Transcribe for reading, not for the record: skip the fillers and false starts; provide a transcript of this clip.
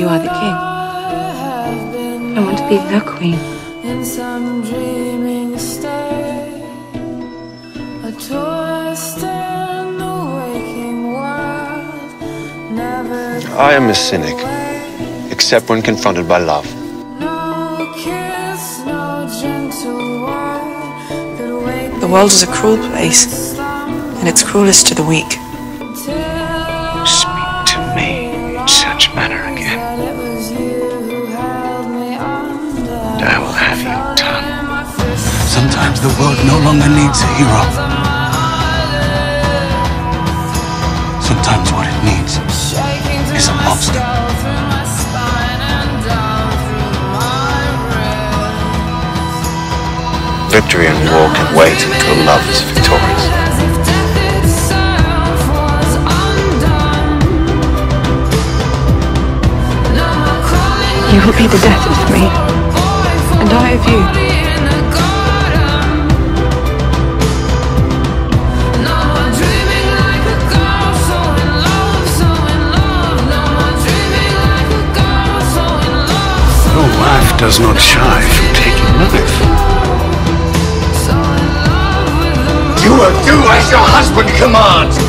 are the king. I want to be the queen. In some dreaming state, a tourist in the waking world, never. I am a cynic, except when confronted by love. No kiss, no gentle word could wake. The world is a cruel place, and it's cruelest to the weak. Speak to me in such manner again, and I will have you done. Sometimes the world no longer needs a hero. Sometimes what it needs is a monster. Victory in war can wait until love is victorious. You will be the death of me, and I of you. Your wife does not shy from taking life. You will do as your husband commands.